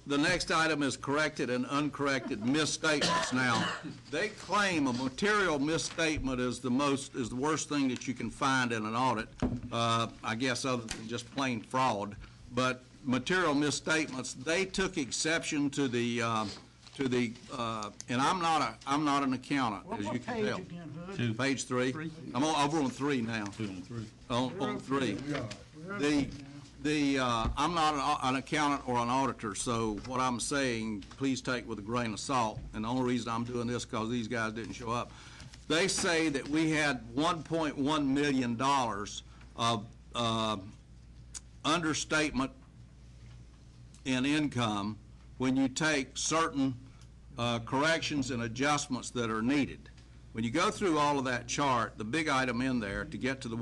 The next item is corrected and uncorrected misstatements. Now, they claim a material misstatement is the worst thing that you can find in an audit, I guess other than just plain fraud. But material misstatements, they took exception to the, and I'm not an accountant, as you can tell. Again, Hood? Page 3. I'm over on 3 now. 2 and 3. On 3. I'm not an accountant or an auditor, so what I'm saying, please take with a grain of salt. And the only reason I'm doing this is because these guys didn't show up. They say that we had $1.1 million of understatement in income when you take certain corrections and adjustments that are needed. When you go through all of that chart, the big item in there to get to the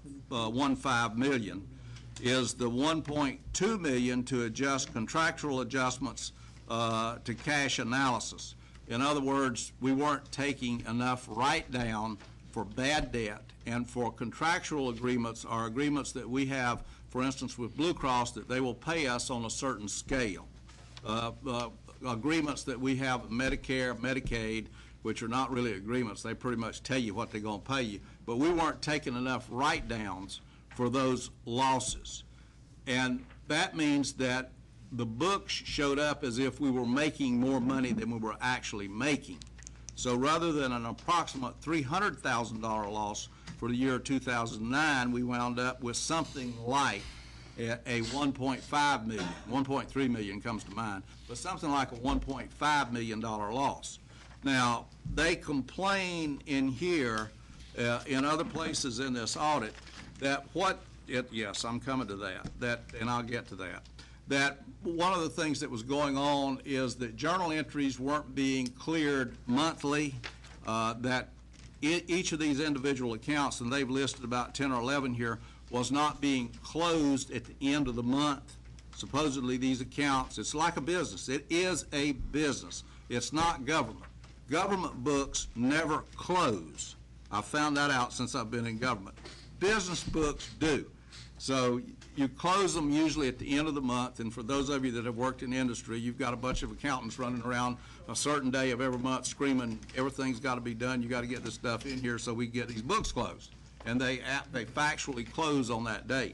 1.15 million is the 1.2 million to adjust contractual adjustments to cash analysis. In other words, we weren't taking enough write-down for bad debt and for contractual agreements or agreements that we have, for instance, with Blue Cross, that they will pay us on a certain scale. Agreements that we have with Medicare, Medicaid, which are not really agreements. They pretty much tell you what they're going to pay you. But we weren't taking enough write-downs for those losses. And that means that the books showed up as if we were making more money than we were actually making. So rather than an approximate $300,000 loss for the year 2009, we wound up with something like a 1.5 million, 1.3 million comes to mind, but something like a $1.5 million loss. Now, they complain in here, in other places in this audit, that yes, I'm coming to that, and I'll get to that. That one of the things that was going on is that journal entries weren't being cleared monthly, that each of these individual accounts, and they've listed about 10 or 11 here, was not being closed at the end of the month. Supposedly these accounts, it's like a business. It is a business. It's not government. Government books never close. I've found that out since I've been in government. Business books do. So you close them usually at the end of the month, and for those of you that have worked in the industry, you've got a bunch of accountants running around a certain day of every month screaming, everything's got to be done, you got to get this stuff in here so we can get these books closed. And they factually close on that date.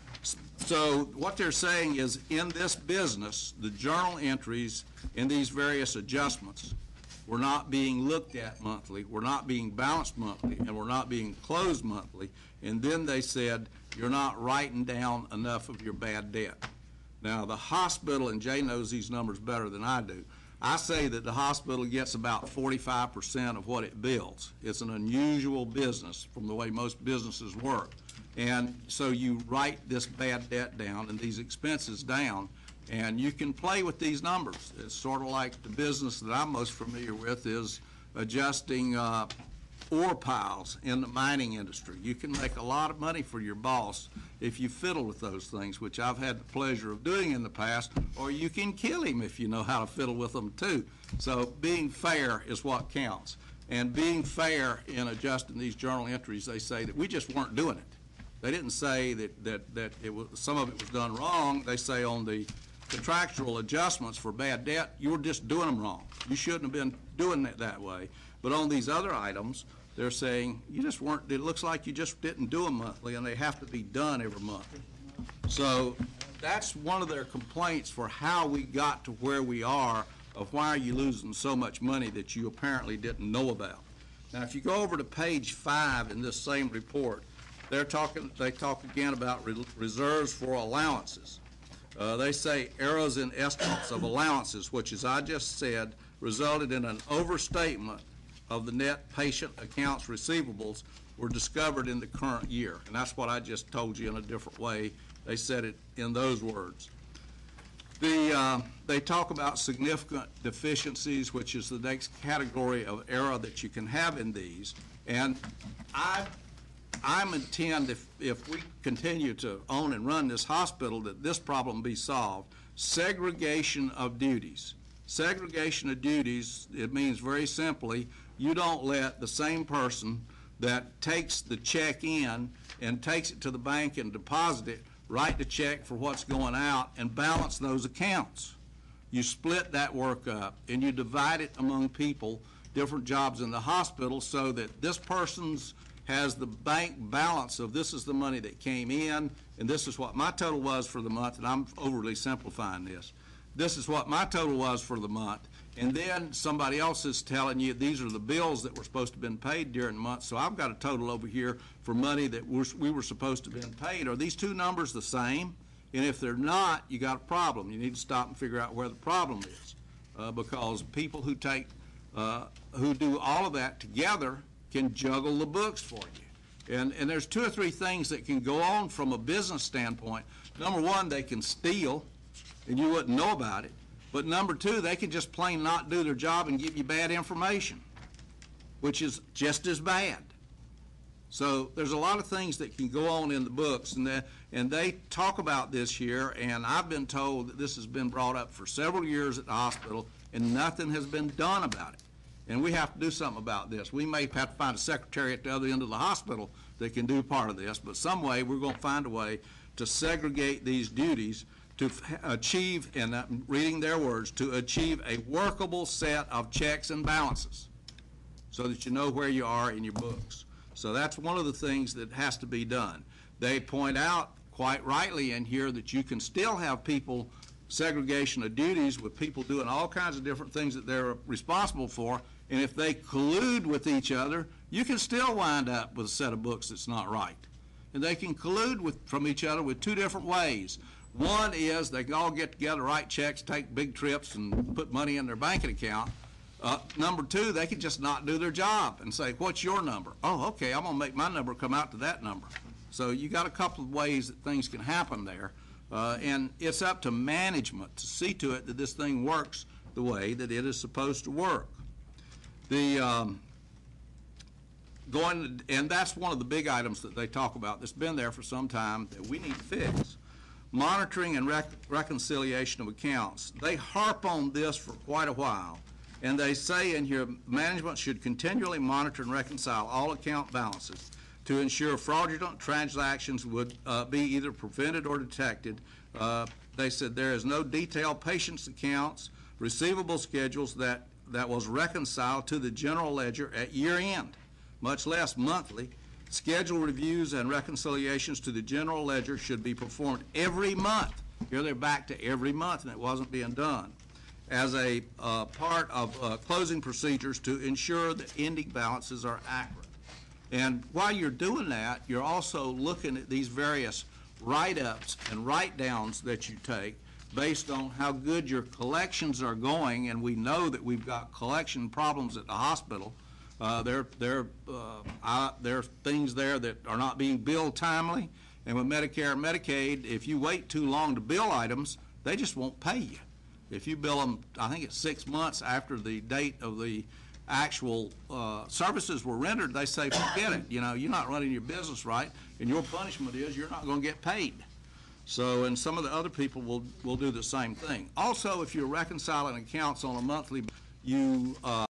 So what they're saying is, in this business, the journal entries in these various adjustments were not being looked at monthly, were not being balanced monthly, and were not being closed monthly. And then they said, you're not writing down enough of your bad debt. Now, the hospital, and Jay knows these numbers better than I do, I say that the hospital gets about 45% of what it bills. It's an unusual business from the way most businesses work. And so you write this bad debt down and these expenses down, and you can play with these numbers. It's sort of like the business that I'm most familiar with is adjusting ore piles in the mining industry. You can make a lot of money for your boss if you fiddle with those things, which I've had the pleasure of doing in the past, or you can kill him if you know how to fiddle with them too. So being fair is what counts. And being fair in adjusting these journal entries, they say that we just weren't doing it. They didn't say that it was, some of it was done wrong. They say on the contractual adjustments for bad debt, you were just doing them wrong. You shouldn't have been doing it that way. But on these other items, they're saying you just weren't, it looks like you just didn't do them monthly, and they have to be done every month. So that's one of their complaints for how we got to where we are, of why are you losing so much money that you apparently didn't know about. Now, if you go over to page 5 in this same report, they talk again about reserves for allowances. They say errors in estimates of allowances, which, as I just said, resulted in an overstatement of the net patient accounts receivables were discovered in the current year. And that's what I just told you in a different way. They said it in those words. They talk about significant deficiencies, which is the next category of error that you can have in these. And I'm intend, if we continue to own and run this hospital, that this problem be solved. Segregation of duties. Segregation of duties, it means very simply, you don't let the same person that takes the check in and takes it to the bank and deposit it, write the check for what's going out and balance those accounts. you split that work up and you divide it among people, different jobs in the hospital, so that this person's has the bank balance of this is the money that came in, and this is what my total was for the month, and I'm overly simplifying this. This is what my total was for the month, and then somebody else is telling you these are the bills that were supposed to have been paid during the month, so I've got a total over here for money that we were supposed to have been paid. Are these two numbers the same? And if they're not, you got a problem. You need to stop and figure out where the problem is, because people who do all of that together can juggle the books for you. And there's two or three things that can go on from a business standpoint. Number one, they can steal, and you wouldn't know about it. But number two, they can just plain not do their job and give you bad information, which is just as bad. So there's a lot of things that can go on in the books, and they talk about this here, and I've been told that this has been brought up for several years at the hospital, and nothing has been done about it. And we have to do something about this. We may have to find a secretary at the other end of the hospital that can do part of this, but some way we're going to find a way to segregate these duties to achieve, and I'm reading their words, to achieve a workable set of checks and balances so that you know where you are in your books. So that's one of the things that has to be done. They point out quite rightly in here that you can still have people segregation of duties with people doing all kinds of different things that they're responsible for, and if they collude with each other, you can still wind up with a set of books that's not right. And they can collude from each other with two different ways. One is they can all get together, write checks, take big trips, and put money in their banking account. Number two, they can just not do their job and say, what's your number? Oh, okay, I'm going to make my number come out to that number. So you got a couple of ways that things can happen there. And it's up to management to see to it that this thing works the way that it is supposed to work. And that's one of the big items that they talk about that's been there for some time that we need to fix. Monitoring and reconciliation of accounts. They harp on this for quite a while, and they say in here management should continually monitor and reconcile all account balances to ensure fraudulent transactions would be either prevented or detected. They said there is no detailed patient's accounts, receivable schedules that was reconciled to the general ledger at year end, much less monthly. Schedule reviews and reconciliations to the general ledger should be performed every month. Here they're back to every month, and it wasn't being done as a part of closing procedures to ensure that ending balances are accurate. And while you're doing that, you're also looking at these various write-ups and write-downs that you take based on how good your collections are going, and we know that we've got collection problems at the hospital. There are things there that are not being billed timely, and with Medicare and Medicaid, if you wait too long to bill items, they just won't pay you. If you bill them, I think it's 6 months after the date of the actual services were rendered, they say, forget it. You know, you're not running your business right, and your punishment is you're not going to get paid. So, and some of the other people will do the same thing. Also, if you're reconciling accounts on a monthly, you